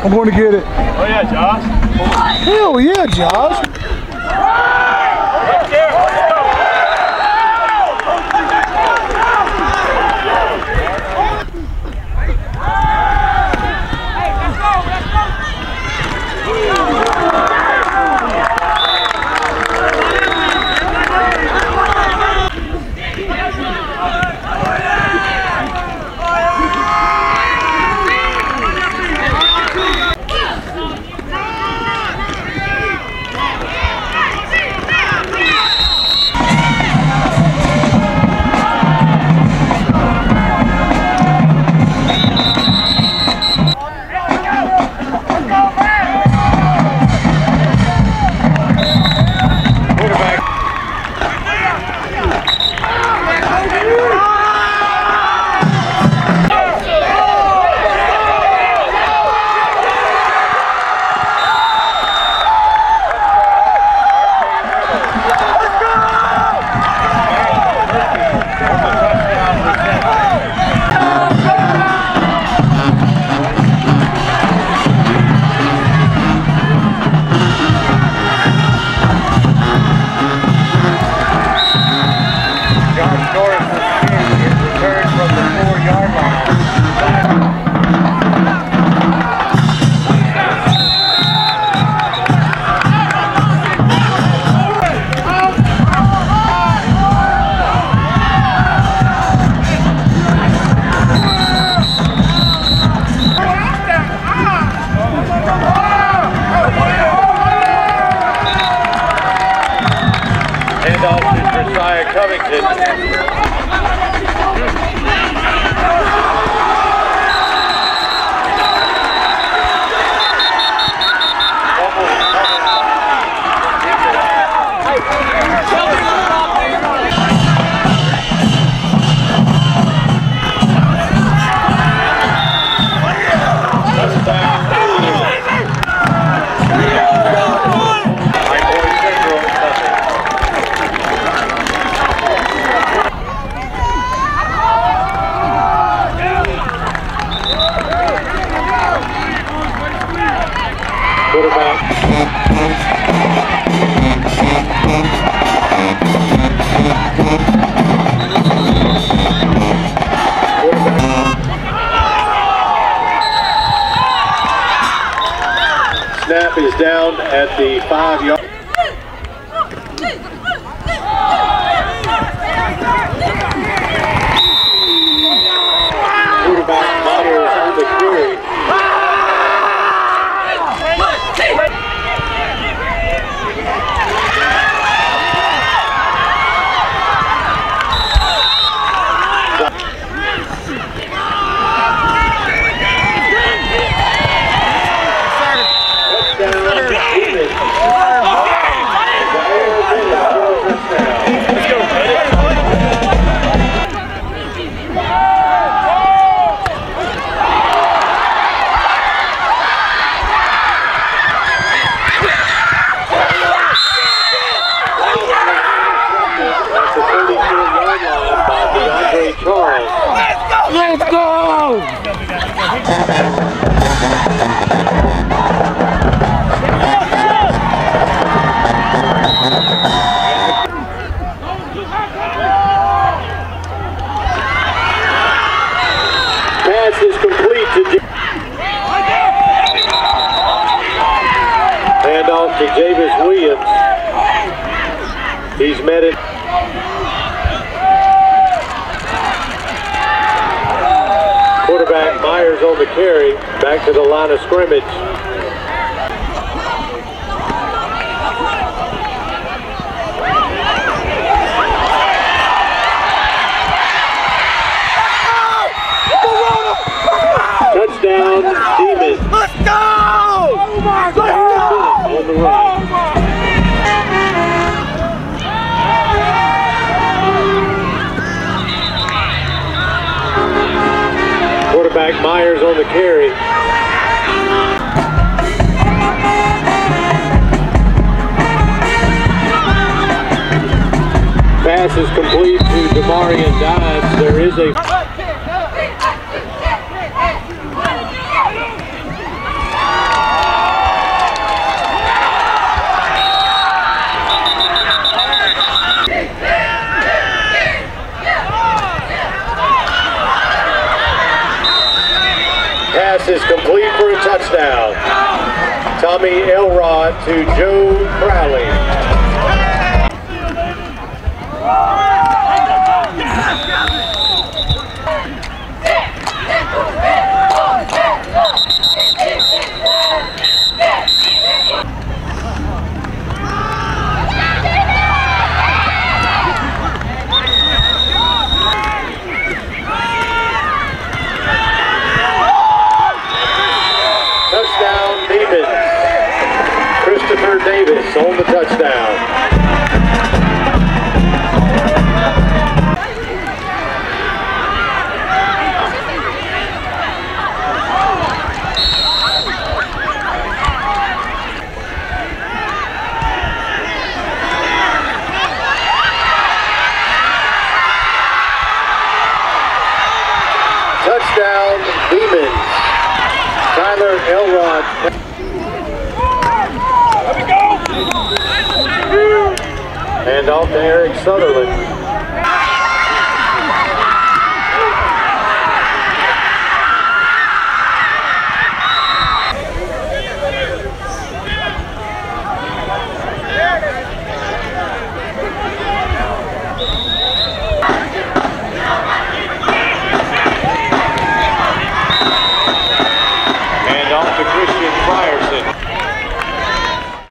I'm going to get it. Oh yeah, Josh. Hell yeah, Josh. Right there. Snap is down at the 5-yard. Quarterback Myers on the carry. Let's go! Pass is complete to handoff to Javis Williams. He's met it. Quarterback Myers on the carry, back to the line of scrimmage. Touchdown, Demons. Let's go! Oh my God! On the run. Quarterback Myers on the carry. Pass is complete to Demarion Dimes. There is a pass is complete for a touchdown. Tommy Elrod to Joe Crowley. Touchdown, Demons. Christopher Davis on the touchdown. Touchdown, Demons. Tyler Elrod. And off to Eric Sutherland.